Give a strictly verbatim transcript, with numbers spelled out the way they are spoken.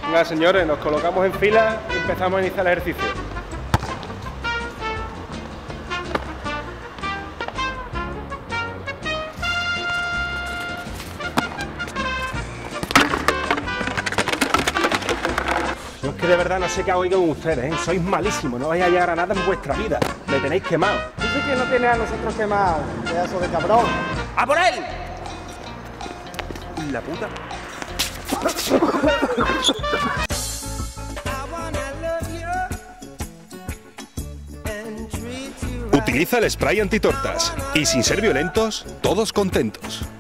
Venga, señores, nos colocamos en fila y empezamos a iniciar el ejercicio. Yo es que de verdad no sé qué hago con ustedes, ¿eh? Sois malísimos, no vais a llegar a nada en vuestra vida. Me tenéis quemado. Dice que no tiene a nosotros quemados, pedazo de cabrón. ¡A por él! La puta. Utiliza el spray antitortas y sin ser violentos, todos contentos.